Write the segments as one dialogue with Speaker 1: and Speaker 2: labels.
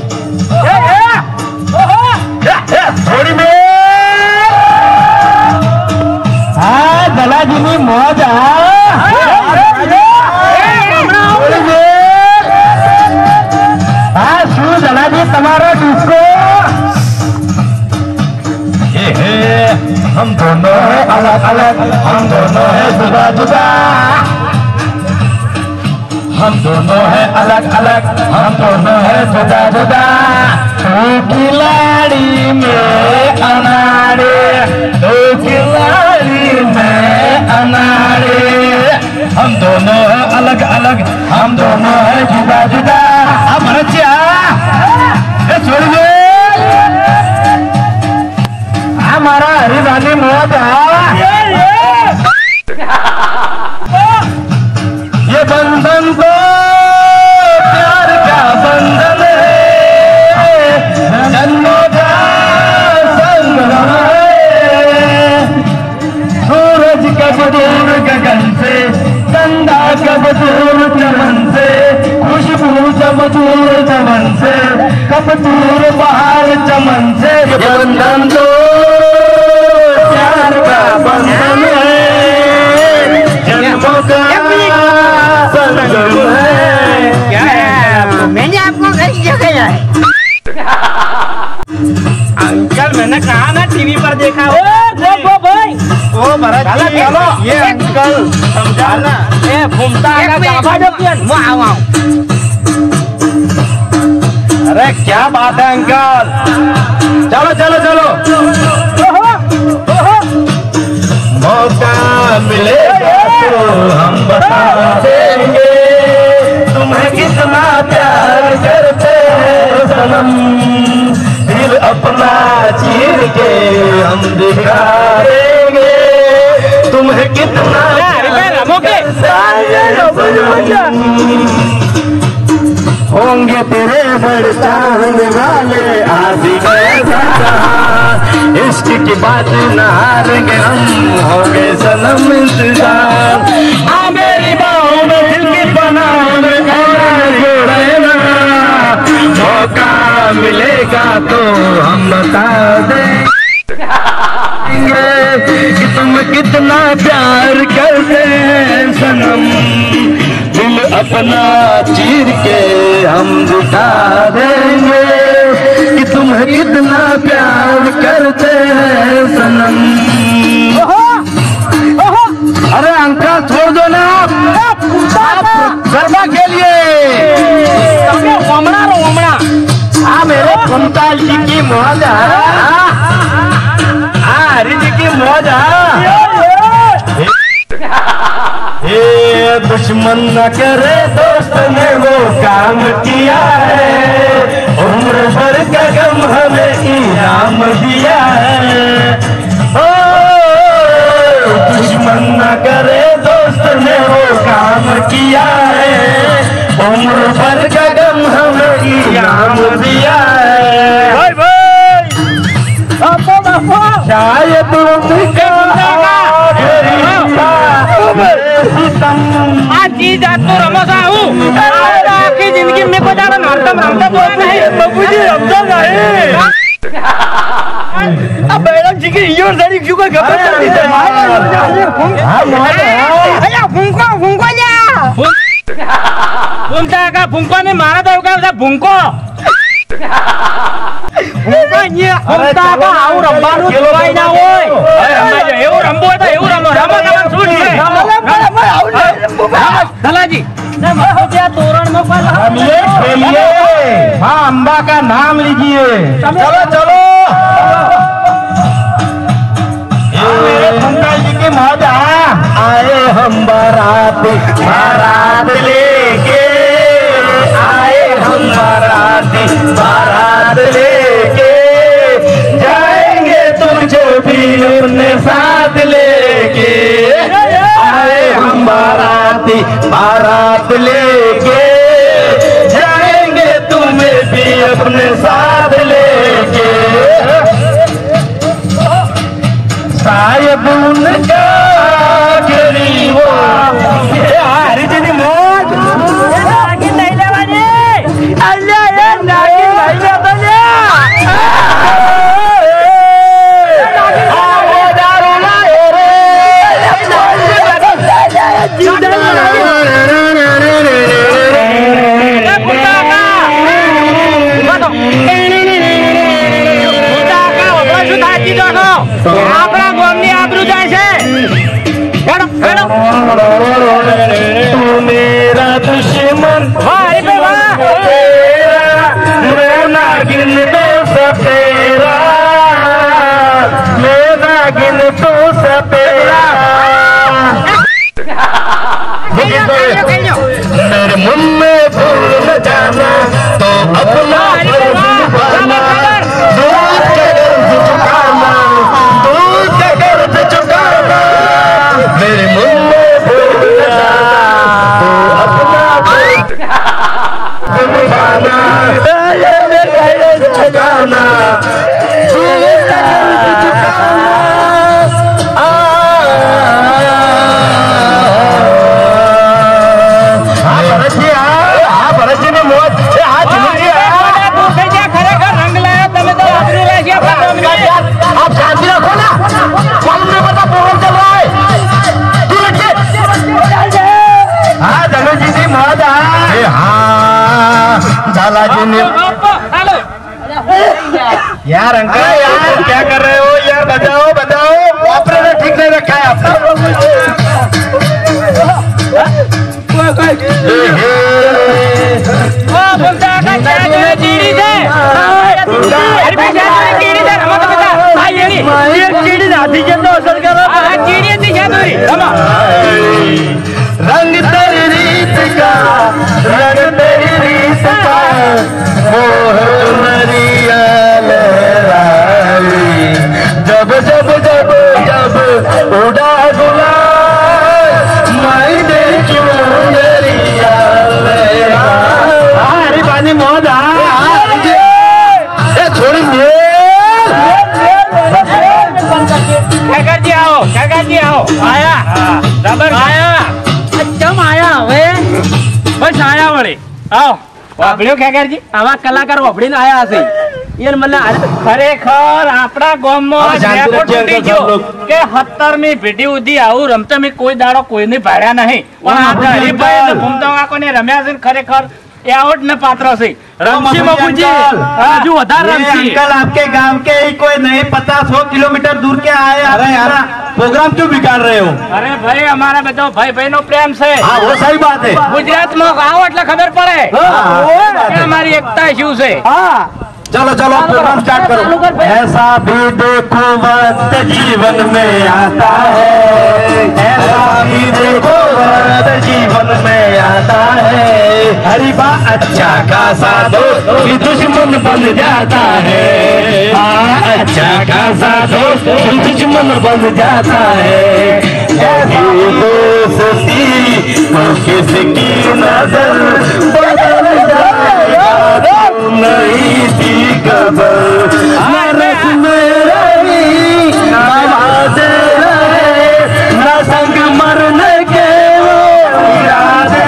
Speaker 1: थोड़ी में हाँ दलाजी ની મોજ हाँ શું દલાજી તમારો ડિસ્કો हम दोनों है अलग अलग हम दोनों है जुदा जुदा हम दोनों है अलग अलग हम दोनों है जुदा जुदा दो खिलाड़ी में अनाड़े दो खिलाड़ी में अनाड़े हम दोनों है अलग अलग हम दोनों है जुदा जुदा अब बच्चा छोड़ दे हमारा हरिवानी मौत ये बंधन तो प्यार का बंधन है जन्मों का संगम है सूरज कब दूर गगन से चंदा कब दूर चमन से खुशबू जब दूर चमन से कब दूर बाहर चमन से ये बंधन तो प्यार का बंधन है जन्मों का संगम है
Speaker 2: क्या है मैंने आपको कई जगह जाए
Speaker 1: अंकल मैंने कहा ना टीवी पर देखा हो ओ भरत जी चलो ये अंकल समझाना ए घूमता है जावा जब वाह वाह अरे क्या बात है अंकल चलो चलो चलो मौका मिलेगा तो हम बता देंगे तुम्हें कितना प्यार करते हैं सनम दिल अपना चीर के हम दिखा देंगे तुम्हें कितना होंगे तेरे बड़े चाहने वाले आशिक इश्क की बात न हारेंगे हम होंगे सनम इंतजार हाँ मेरी बाहों में दिल की पनाह में रहना मौका मिलेगा तो हम बता देंगे कि तुम कितना प्यार करते हैं सनम दिल अपना चीर के हम दिखा देंगे कि तुम कितना प्यार करते हैं सनम अरे अंकल छोड़ दो ना आप गरबा के लिए हाँ मेरे कुंताल जी की मौज हरी जी की मौज ये दुश्मन न करे दोस्त ने वो काम किया है उम्र भर का गम हमें इनाम दिया है ओ दुश्मन न करे दोस्त ने वो काम किया है उम्र भर का गम हमें इनाम दिया है शायद उनका
Speaker 2: जी जात तो रमोसा हूँ आखिरी जिंदगी में को ज्यादा नामता बोलना है बाबूजी रमजान है अब बैरम जी की यो जड़ी क्यों का खबर चलती है अरे फुंको जा फुंको ने मारा था क्या फुंको ये फुंका का आउ रंबानु जोवाई ना ओए अरे एवो रंबो था एवो रंबो रामा सुन दलाजी तोरण में
Speaker 1: खेलिए हाँ अम्बा का नाम लीजिए चलो चलो मेरे पंकज जी की मौज आए हम बारात लेके आए हम बारात लेके जाएंगे तुझे भी अपने साथ लेके आए हम बारात लेके जाएंगे तुम्हें भी अपने साथ लेके शायद उनका गरीबो हरी जी मौज
Speaker 2: આપણા ગામની આબરૂ જાય છે.
Speaker 1: તું મેરા દુશ્મન मैं नागिन तो सपेरा मैं नागिन तो सपेरा मेरे मुंह में भूल न जाना तो अपना फर्ज निभाना दूध के गर्द चुकाना दूध के गर्द चुकाना मेरे मुंह में भूल न जाना तो अपना फर्ज निभाना चुकाना आप शांति रखो ना मालूम नहीं पता प्रोग्राम चल रहा है. हाँ धनुजी जी मौत हाँ झालाजी ने यार अंकल यार क्या कर रहे हो यार बजाओ बजाओ ऑपरेटर ठीक नहीं रखा है आपने. रंग तेरी रीत का रंग तेरी रीत का मोह नरिया लहराई जब जब जब जब उड़ा गुलाल मैंने चुनरिया लहराई. अरे पानी मौत छोड़िए
Speaker 2: કાકાજી આવો આયા બરાબર આયા ચમ આયા હવે બસ આયા વળે આવો વાપડ્યો કાકાજી આવા કલાકાર વાપડીને આયા હશે યાર મને ખરેખર આપણા ગામમાં રેકોર્ડ તૂટી ગયો કે 17મી પેઢી સુધી આવું રમતા મેં કોઈ દાડો કોઈને ભાડ્યા નહીં પણ આ હરીભાઈ ને ભૂમતા કાકોને રમ્યા છે ખરેખર एवॉर्ड में पात्र से रमसी बाबूजी जो रमसी
Speaker 1: अंकल आपके गांव के ही कोई नहीं 50-100 किलोमीटर दूर के आए. अरे यार प्रोग्राम क्यों बिगाड़ रहे हो. अरे
Speaker 2: भाई हमारा बताओ भाई भाई नो प्रेम से.
Speaker 1: हाँ वो सही बात है.
Speaker 2: गुजरात में आओ એટલે ખબર પડે हमारी एकता शू से.
Speaker 1: चलो चलो प्रोग्राम स्टार्ट करो. ऐसा भी देखो वक्त जीवन में आता है ऐसा भी देखो वक्त जीवन में आता है हरी बा अच्छा खासा दोस्त भी दुश्मन बन जाता है. अच्छा खासा दोस्त भी दुश्मन बन जाता है. ऐसी दोस्ती तो किसकी नजर बदल जाएगा नहीं थी खबर नरस में रही नवाज़े रहे न संग मरने के वो इरादे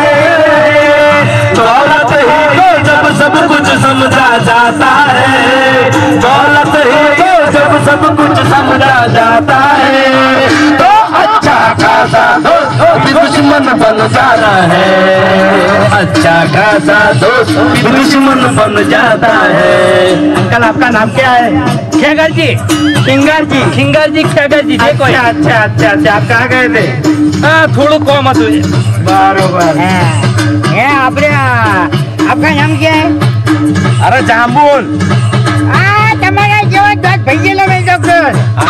Speaker 1: दौलत ही को जब सब कुछ समझा जाता है दौलत ही को जब सब कुछ समझा जाता है तो अच्छा खासा दोस्त भी दुश्मन बन जाना है. अच्छा खासा दोस्त भी दुश्मन बन जाता है. अंकल आपका नाम क्या है.
Speaker 2: खेगर जी खिंगर जी खेगर जी देखो.
Speaker 1: अच्छा अच्छा अच्छा अच्छा आप कहाँ गए थे.
Speaker 2: थोड़ा कम હતું
Speaker 1: बरोबर.
Speaker 2: આપણે आपका नाम क्या है.
Speaker 1: अरे जामुन.
Speaker 2: તમારા જેવા દોત ભૈયેલો મેં ડોક્ટર.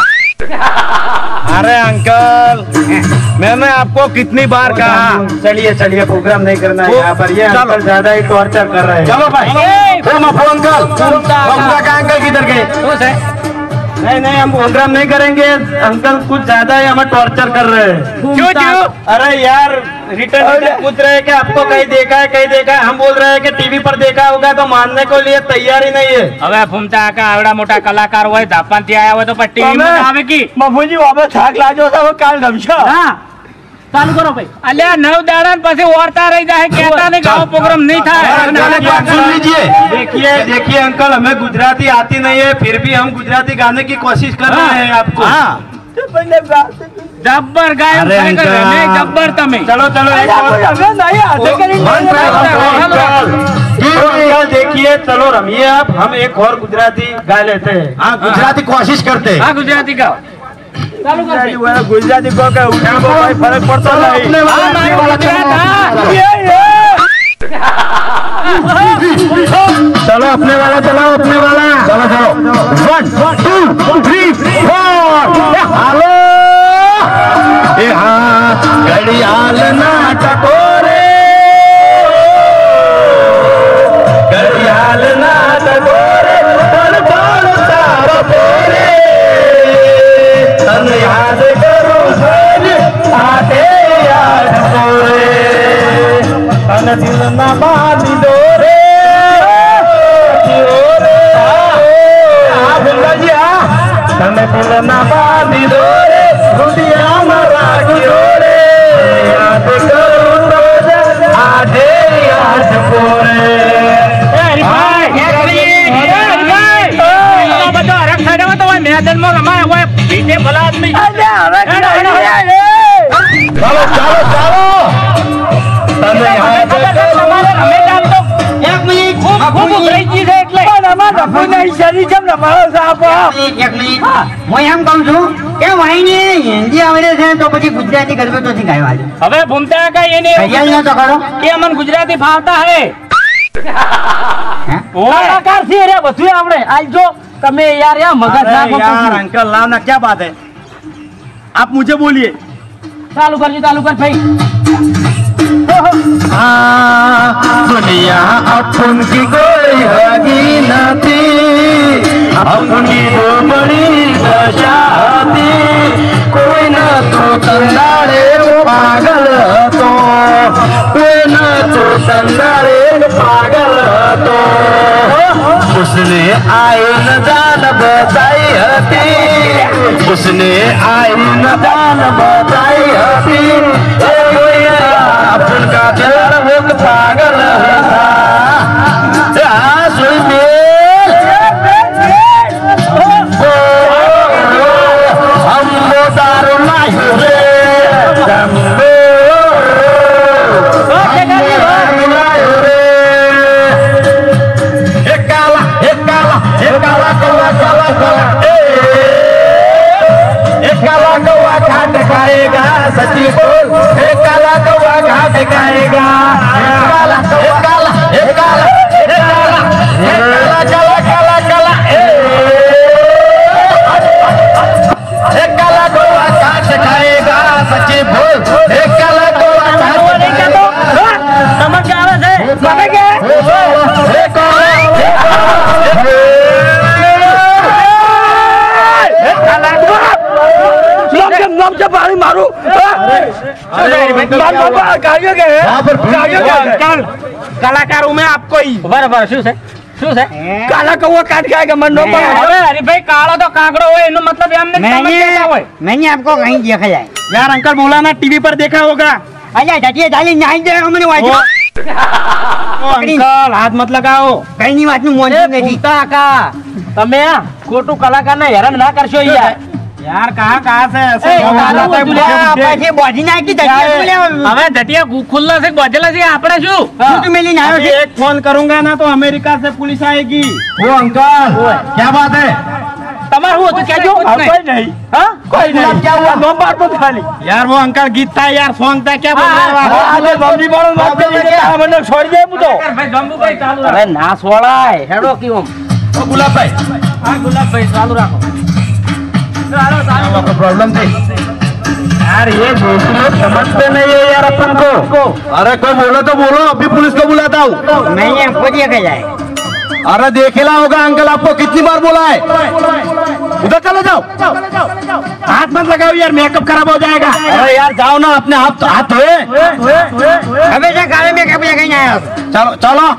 Speaker 1: अरे अंकल मैंने आपको कितनी बार कहा. चलिए चलिए प्रोग्राम नहीं करना है यहाँ पर. ये अंकल ज्यादा ही टॉर्चर कर रहे हैं. चलो भाई फोन अंकल अंकल किधर गए. नहीं नहीं हम प्रोग्राम नहीं करेंगे. अंकल कुछ ज्यादा ही हमें टॉर्चर कर रहे हैं.
Speaker 2: क्यों क्यों.
Speaker 1: अरे यार रिटर्न पूछ रहे हैं कि आपको कहीं देखा है कहीं देखा है. हम बोल रहे हैं कि टीवी पर देखा होगा तो मानने को लिए तैयार ही नहीं है.
Speaker 2: હવે ફૂમતા કાકા આવડા મોટા કલાકાર હોય જાપાન થી આયા હોય તો ટીવી માં આવે કી
Speaker 1: બાપુજી બાબા થાક લાગ્યો છે હવે કાલ રમશો.
Speaker 2: હા ચાલુ કરો ભાઈ. અલ્યા 9 દાડા પછી ઓરતા રહી જાય કહેતા નહીં ગાવ પ્રોગ્રામ નહીં થાય.
Speaker 1: सुन लीजिए, देखिए देखिए अंकल, हमें गुजराती आती नहीं है, फिर भी हम गुजराती गाने की कोशिश कर रहे हैं आपको.
Speaker 2: જબ્બર ગાયક
Speaker 1: અરે
Speaker 2: ખરેખર
Speaker 1: અંકલ.
Speaker 2: રમે જબ્બર તમે.
Speaker 1: चलो चलो एक और. अंकल देखिए, चलो रमिए आप, हम एक और गुजराती गा लेते हैं. हाँ, गुजराती कोशिश करते हैं.
Speaker 2: હા ગુજરાતી ગાઓ. ચાલુ કરો ભાઈ.
Speaker 1: गुजराती को क्या उठा को कोई फर्क पड़ता नहीं.
Speaker 2: હા, મારું ગુજરાત, હા.
Speaker 1: चलो अपने वाला चलाओ, अपने वाला. चलो चलो 1 2 3 4. हेलो ए हाँ घड़ियाल ना टकोरे, घड़ियाल ना टकोरे, तन तन तार पोरे, तन याद करो सज आते याद पोरे, तन दिल ना बांधी डोरे. तने दिल ना बांधी डोरे, रुदिया मरा जोड़े, याद करो रोज आधे याद पोरे.
Speaker 2: એ હરીભાઈ, એ હરીભાઈ. આ બધો હરખ થઈને તો હોય મેદાનમાં રમાય હોય બીજે ભલા આદમી.
Speaker 1: चलो चलो चलो तने याद करो.
Speaker 2: અમે જાણતો એક મિનિટ ખૂબ ઉભરાઈ ગઈ છે એટલે
Speaker 3: હું એમ કઉ છું કે વાહીને હિન્દી આવડે છે તો પછી ગુજરાતી ગરબે તો ગાયો આજે
Speaker 2: હવે ભૂમતા કાકા એને
Speaker 3: ઘડિયાળ નો તો કરો
Speaker 2: કે અમને ગુજરાતી ફાવતા હે.
Speaker 3: હે?
Speaker 2: કલાકાર છે રે બધું આવડે. આલજો તમે યાર યા મગજ
Speaker 1: अरे
Speaker 2: નાખો.
Speaker 1: यार अंकल लाओ ना, क्या बात है, आप मुझे बोलिए.
Speaker 2: ચાલુ કરજો, ચાલુ કર ભાઈ.
Speaker 1: दुनिया अपन की कोई हगी नथी, अपनी तो बड़ी दशाती, कोई न तो संदाड़े पागल तो, कोई न तो संदाड़े पागल तो, उसने आए न जान बताई हती, उसने आए न जान बताई हती, अपन का दिल मुख पागल था. हम वो दारू नहीं रे, काला कौवा काला काला काला कौवा घाट खाएगा, सच्ची बोल. काला कौवा घाट खाएगा, काला काला काला काला काला काला काला काला कौवा घाट खाएगा, सच्ची बोल. काला कौवा घाट खाएगा.
Speaker 2: સમજ આવે છે મને કે કલાકાર હું આપકો બરાબર શું છે શું છે કાલા કૌવા કાટ ખાएगा मन नो पर હવે હરીભાઈ કાળો તો કાગડો હોય એનો મતલબ એમ નહીં સમજતા હોય.
Speaker 3: मैंने आपको कहीं देखा जाए
Speaker 1: यार अंकल बोला ना, टीवी पर देखा होगा.
Speaker 3: अरे जाती डाली नहीं दे हमने वाजो
Speaker 1: अंकल हाथ मत लगाओ.
Speaker 3: कहीं नहीं वाजनु मोन
Speaker 2: એ
Speaker 3: नहीं
Speaker 2: ભૂતા કાકા તમે આ ખોટું કલાકારને હેરાન ના કરશો યાર.
Speaker 1: यार कहाँ से ऐसे
Speaker 2: ए,
Speaker 1: बोल
Speaker 2: काला
Speaker 1: रहा था,
Speaker 2: बोल रहा
Speaker 1: मुझे-
Speaker 3: પછી બોધી નાખી દટિયા બોલે
Speaker 2: હવે ધટિયા ખુલ્લા છે બાજેલા છે આપણે શું
Speaker 3: તું મેલી ના
Speaker 1: अभी एक फोन करूंगा ना तो अमेरिका से पुलिस आएगी. वो अंकल क्या बात है?
Speaker 2: તમારે શું હતું કહેજો
Speaker 1: कोई नहीं,
Speaker 2: હા
Speaker 1: कोई नहीं.
Speaker 2: क्या हुआ नंबर तो खाली
Speaker 1: यार वो अंकल गीत था यार, सॉन्ग था, क्या बोल रहे हो आप?
Speaker 2: અરે બમરી બોલો મત મને છોડી દે હું તો ભાઈ જંબુભાઈ ચાલુ અરે ના છોડાય હેડો કેમ
Speaker 1: ओ गुलाब भाई,
Speaker 2: હા ગુલાબભાઈ ચાલુ રાખો ચાલો ચાલો
Speaker 1: आपको प्रॉब्लम थी यार, ये दोस्त लोग समझते नहीं है यार अपन को. अरे कोई बोलो तो बोलो, अभी पुलिस को बुलाता हूँ.
Speaker 3: मैंने आपको देखा जाए
Speaker 1: अरे देखेला होगा अंकल, आपको कितनी बार बोला है. उधर चलो जाओ, हाथ मत लगाओ यार, मेकअप खराब हो जाएगा. अरे यार जाओ ना, अपने हाथ हाथ धोए.
Speaker 3: हमेशा गाड़ी में कभी कहीं आया
Speaker 1: चलो चलो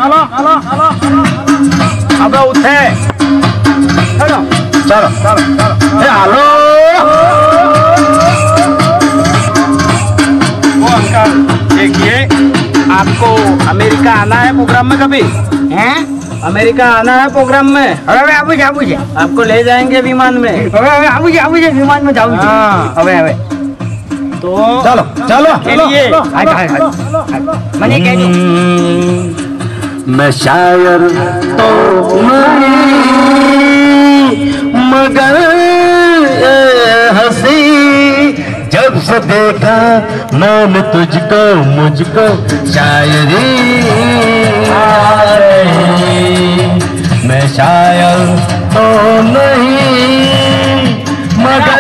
Speaker 1: अबे उठे, चलो चलो चलो. हेलो
Speaker 2: वो अंकल देखिए, आपको अमेरिका आना है प्रोग्राम में कभी?
Speaker 3: हैं
Speaker 2: अमेरिका आना है प्रोग्राम में?
Speaker 3: હવે આવું છે
Speaker 2: आपको ले जाएंगे विमान में।
Speaker 3: હવે આવું છે વિમાનમાં જાવું છે
Speaker 2: हाँ।
Speaker 3: હવે
Speaker 2: तो
Speaker 1: चलो चलो
Speaker 2: खेलिए।
Speaker 3: હાલ મને કહેજો
Speaker 1: मैं शायर तो नहीं मगर हंसी जब से देखा मैंने तुझको मुझको शायरी आ रही। मैं शायर तो नहीं मगर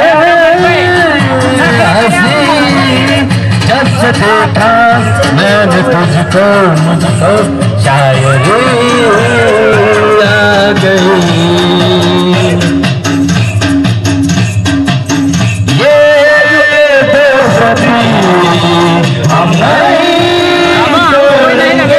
Speaker 1: हंसी जब से देखा मैंने तुझको मुझको शायरी आ गई। ये बेसती हम नहीं छोड़ेंगे,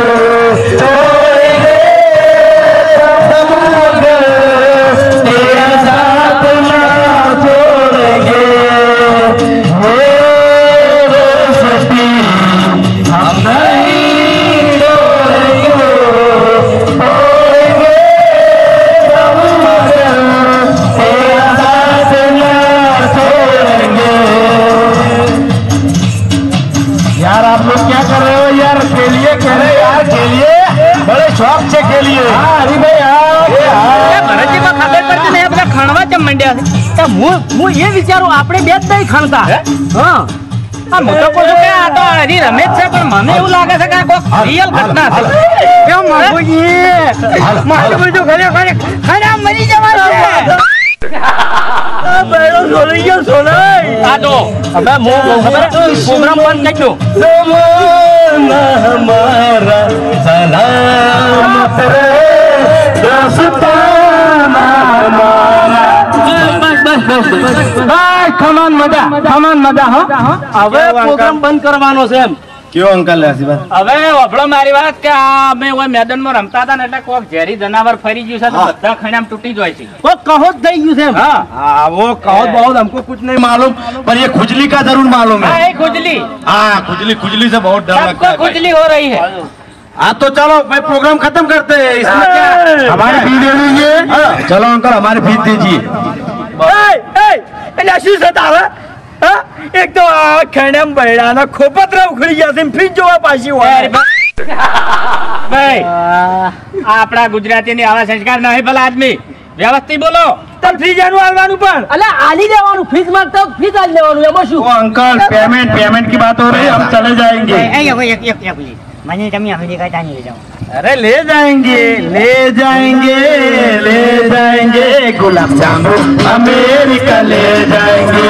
Speaker 1: तेरा साथ ना छोड़ेंगे। ये बेसती हम नहीं छोड़ेंगे, तेरा साथ ना छोड़ेंगे। यार आप लोग क्या कर रहे हो यार? खेलिए खेले यार, खेलिए, बड़े शौक से खेलिए। हाँ हरी भाई
Speaker 2: ભરતજી માં ખબર પડતી નહીં, બધા ખાણવા ચમ માંડ્યા છે. તો હું એ વિચારું આપણે બે જ નહીં ખાણતા. હા આ હું તો કહું છું કે આ તો હજી રમે જ છે, પણ મને એવું લાગે છે કે આ કોઈક રિયલ ઘટના છે.
Speaker 3: કેમ માગુજી મારું બધું ખરે મરી જવાનું છે
Speaker 2: બેડો સોલી ગયો સોલાઈ. આ તો હવે હું ખબર પ્રોગ્રામ બંધ કરી દઉં.
Speaker 1: ज़माना हमारा सलामत रहे, दोस्ताना हमारा।
Speaker 2: ખમાન મજા હવે પ્રોગ્રામ બંધ કરવાનો છે એમ.
Speaker 1: क्यों अंकल ऐसी बात?
Speaker 2: હવે વફળો મારી વાત કે આ અમે ઓય મેદાનમાં રમતા હતા ને એટલે કોક ઝેરી જનાવર ફરી ગયું છે તો બધા ખણામ તૂટી જાય છે. કોક કહો જ થઈ ગયું છે એમ. હા
Speaker 1: हाँ वो कहो बहुत हमको कुछ नहीं मालूम, पर ये खुजली का जरूर मालूम
Speaker 2: हाँ
Speaker 1: है।
Speaker 2: ये खुजली
Speaker 1: हाँ खुजली, खुजली से बहुत डर लगता
Speaker 2: सबको
Speaker 1: है भाई।
Speaker 2: खुजली हो रही है.
Speaker 1: हाँ तो चलो भाई प्रोग्राम खत्म करते हैं, इसमें क्या हमारी फीस दे दीजिए। हाँ, चलो अंकल हमारी फीस दीजिए।
Speaker 2: એટલે શું થતા હવે? એક તો આ ખણામ બૈડાના ખોપતરા ઉખડી ગયા છે, ફીસ જોવા પાછી હોય. ભાઈ આપણા ગુજરાતીની આવા સંસ્કાર નહીં ભલા આદમી, વ્યવસ્થિત બોલો. તમ ફીસ એનું આલવાનું પણ અલે આલી દેવાનું, ફીસ માંગતા ફીસ આલી દેવાનું એમાં શું?
Speaker 1: ओ अंकल पेमेंट पेमेंट की बात हो रही है, हम चले जाएंगे।
Speaker 3: મને તમે અમેરિકા તાની લઈ જાઓ
Speaker 1: अरे ले जाएंगे ले जाएंगे ले जाएंगे, गुलाब जामुन अमेरिका ले जाएंगे।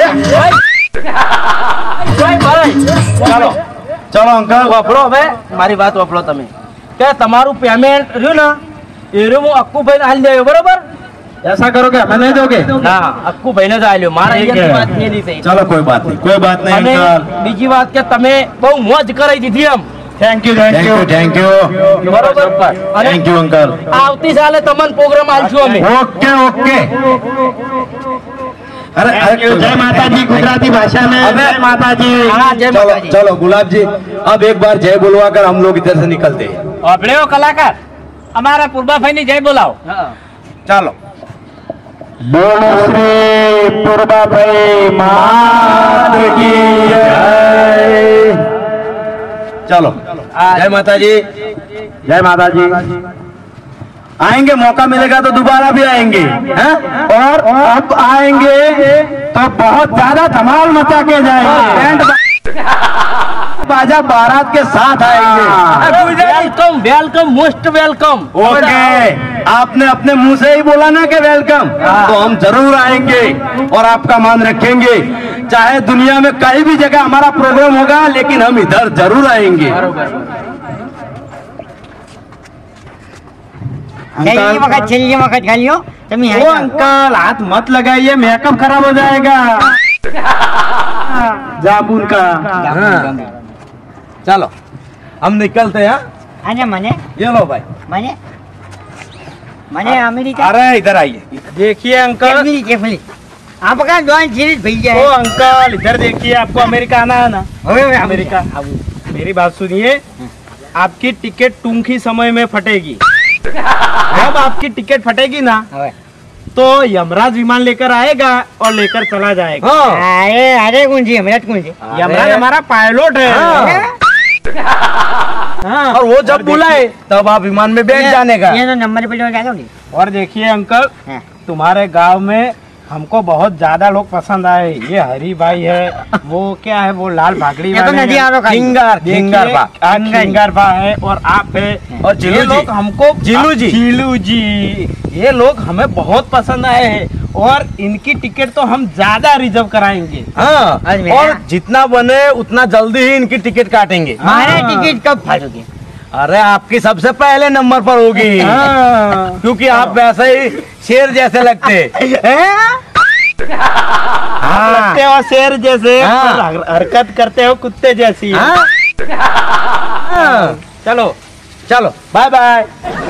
Speaker 2: ચાલો
Speaker 1: चलो अंकल
Speaker 2: વફળો. હવે મારી વાત વફળો તમે કે તમારું પેમેન્ટ રહ્યું ને એ રહ્યું હું અક્કુભાઈ ને હાલી દેવું, બરોબર?
Speaker 1: ऐसा करोगे हमें नहीं दोगे?
Speaker 2: ના અક્કુભાઈ ને જ આલ્યો, મારા
Speaker 1: ठीक
Speaker 2: અહીંયાથી
Speaker 1: है।
Speaker 2: વાત નહીં થઈ.
Speaker 1: चलो कोई बात नहीं
Speaker 2: અને
Speaker 1: अंकल।
Speaker 2: બીજી વાત કે તમે બહુ મોજ કરાઈ દીધી એમ.
Speaker 1: Thank you thank you thank you
Speaker 2: બરોબર. અને
Speaker 1: थैंक यू अंकल।
Speaker 2: આવતી સાલે તમને પ્રોગ્રામ આલશું અમે.
Speaker 1: Okay okay. अरे जय माता जी गुजराती भाषा में जय माता जी।
Speaker 2: हाँ, जय
Speaker 1: चलो
Speaker 2: माता जी।
Speaker 1: चलो गुलाब जी अब एक बार जय बुलवा कर हम लोग इधर से निकलते हैं।
Speaker 2: આપણે કલાકાર અમારા પૂર્વાભાઈ ની જય બોલાવો.
Speaker 1: चलो बोलो श्री पूर्वा भाई मात की जय। चलो जय माता जी जय माता जी। आएंगे मौका मिलेगा तो दोबारा भी आएंगे हैं? और अब आएंगे तो बहुत ज्यादा धमाल मचा के जाएंगे, बैंड बाजा बारात के साथ आएंगे।
Speaker 2: Welcome welcome most welcome.
Speaker 1: Okay आपने अपने मुंह से ही बोला ना कि वेलकम, तो हम जरूर आएंगे और आपका मान रखेंगे। चाहे दुनिया में कहीं भी जगह हमारा प्रोग्राम होगा, लेकिन हम इधर जरूर आएंगे।
Speaker 3: છેલ્લી વખત ખાલીઓ તમે
Speaker 1: ओ अंकल हाथ मत लगाइए, मेकअप खराब हो जाएगा जाबुन का। चलो हम निकलते हैं।
Speaker 3: અને મને
Speaker 1: ये लो भाई।
Speaker 3: મને મને અમેરિકા
Speaker 1: अरे इधर आइए। देखिए अंकल
Speaker 3: કેફલી आपका जॉइंट सीरीज भैया
Speaker 1: ओ
Speaker 3: है
Speaker 1: अंकल इधर देखिए, आपको अमेरिका आना है ना? अमेरिका। मेरी बात सुनिए, आपकी टिकट टूंक ही समय में फटेगी। जब आपकी टिकट फटेगी ना तो यमराज विमान लेकर आएगा और लेकर चला जाएगा।
Speaker 3: अरे अरे कौन सी हमें कौन सी
Speaker 1: यमराज हमारा पायलट है। हाँ, और वो जब बुलाए तब आप विमान में बैठ जाने का।
Speaker 3: ये तो नंबर पे क्या होगी
Speaker 1: और देखिए अंकल, तुम्हारे गांव में हमको बहुत ज्यादा लोग पसंद आए। ये हरी भाई है, वो क्या है, वो लाल भागड़ी
Speaker 3: ये तो
Speaker 1: वाले
Speaker 3: नदी
Speaker 1: हैं।
Speaker 3: आरो का ही।
Speaker 1: किंगर बा है, और आप है, और
Speaker 2: जिलू
Speaker 1: ये
Speaker 2: जी।
Speaker 1: लोग हमको जिलू जी, ये लोग हमें बहुत पसंद आए हैं और इनकी टिकट तो हम ज्यादा रिजर्व कराएंगे।
Speaker 2: हाँ,
Speaker 3: आज मेरा-
Speaker 2: और जितना बने उतना जल्दी ही इनकी टिकट काटेंगे।
Speaker 3: हमारा टिकट कब फटोगी
Speaker 2: अरे आपकी सबसे पहले नंबर पर होगी।
Speaker 1: हाँ।
Speaker 2: क्योंकि आप वैसे ही शेर जैसे लगते। हाँ।
Speaker 1: लगते हो शेर जैसे,
Speaker 2: हाँ।
Speaker 1: पर हरकत करते हो कुत्ते जैसी।
Speaker 2: हाँ? हाँ।
Speaker 1: चलो
Speaker 2: चलो
Speaker 1: बाय बाय।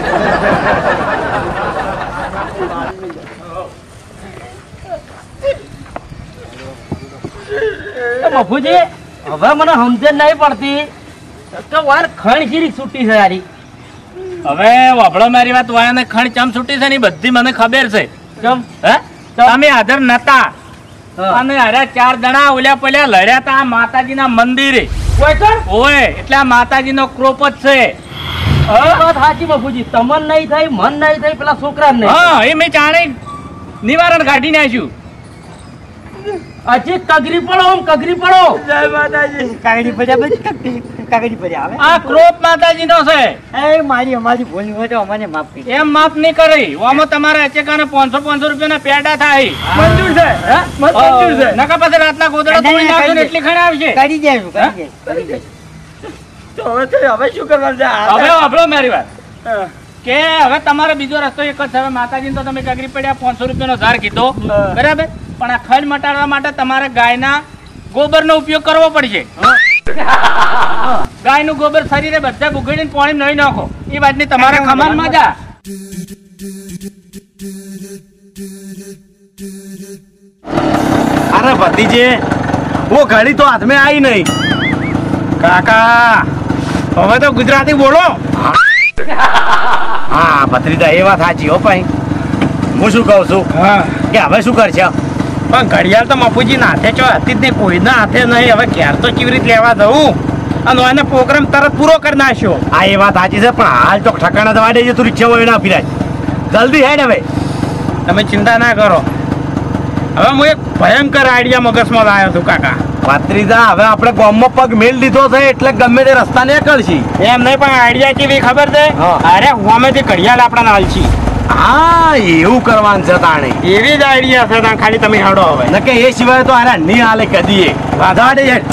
Speaker 2: મફુજી હવે મને સમજણ નહીં પડતી કે વાર ખણ શીરી છૂટી છે યારી.
Speaker 4: હવે વાપડો મારી વાત વાયાને ખણ ચમ છૂટી છે ને ઈ બધી મને ખબર છે.
Speaker 2: ચમ
Speaker 4: હે તમે હાજર નતા
Speaker 2: હા.
Speaker 4: અને અરે 4 જણા ઓલ્યા પલ્યા લડ્યા તા આ માતાજીના મંદિરે.
Speaker 2: કોઈ કર
Speaker 4: ઓય એટલે આ માતાજીનો ક્રોપ જ છે.
Speaker 2: એ વાત સાચી મફુજી, તમન નહીં થઈ મન નહીં થઈ પેલા છોકરા નહીં.
Speaker 4: હા એ મેં જાણે નિવારણ કાઢી નાખ્યું.
Speaker 2: હજી કગરી પડો આમ કગરી પડો.
Speaker 3: જય માતાજી કાગડી પડ્યા પછી કાગડી પડ્યા આવે
Speaker 4: આ ક્રોપ માતાજીનો છે.
Speaker 3: એ મારી અમારી ભૂલ હોય તો અમને માફ કરી
Speaker 4: એમ માફ નહીં કરી. આમાં તમારા અચેકાને 500 રૂપિયાના પેડા થાય.
Speaker 2: મંજૂર છે હે મંજૂર છે.
Speaker 4: નકા પાસે રાતના ગોદડા તોડી નાખજો ને એટલી ખણ આવશે.
Speaker 3: કરી જાય કરી જાય
Speaker 2: તો હવે શું કરવાનું છે
Speaker 4: હવે વાપરો મારી વાત કે હવે તમારે બીજો રસ્તો એક જ છે. હવે માતાજીને તો તમે કગરી પડ્યા 500 રૂપિયાનો ધાર કીધો બરાબર, પણ આ ખડ મટાડવા માટે તમારે ગાયના ગોબરનો ઉપયોગ કરવો પડશે. ગાયનું ગોબર શરીરે બધા ઉઘડીને પાણી નહીં નાખો. એ વાતની તમારે ખમાનમાં જા.
Speaker 2: अरे भतीजे वो घड़ी तो हाथ में आई नहीं.
Speaker 1: કાકા હવે તો ગુજરાતી બોલો.
Speaker 2: હા ભત્રીજા એ વાત સાચી હો ભાઈ. હું શું કહું છું
Speaker 1: હા,
Speaker 2: કે હવે શું કરશે?
Speaker 1: પણ ઘડિયાળ તો મફુજી ના હાથે ચો હતી જ નહીં, કોઈના હાથે નહીં. હવે ઘેર તો કેવી રીતે લેવા દઉં, અને એને પ્રોગ્રામ તરત પૂરો કરી નાખ્યો.
Speaker 2: હા એ વાત સાચી છે, પણ હાલ તો ઠકાણા દવા દેજે તું રિક્ષામાં ના ફિરાય. જલ્દી હેડ હવે.
Speaker 1: તમે ચિંતા ના કરો. હવે હું એક ભયંકર આઈડિયા મગજમાં લાવ્યો છું કાકા.
Speaker 2: ભત્રીજા હવે આપણે ગામમાં પગ મેળ દીધો છે એટલે ગમે તે રસ્તા નીકળશી.
Speaker 1: એમ નહીં, પણ આઈડિયા કેવી ખબર છે?
Speaker 2: હા.
Speaker 1: અરે હોમેથી ઘડિયાળ આપણા હાલશી.
Speaker 2: હા એવું કરવાનું છે તાણે.
Speaker 1: એવી જ આઈડિયા છે, ત્યાં ખાલી તમે હેડો હવે.
Speaker 2: નકે એ સિવાય તો આરા નહીં હાલે કદીએ. વાંધા દે હેડ.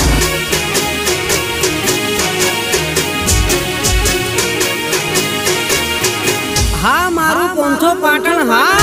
Speaker 5: હા મારું 500 પાટણ હા.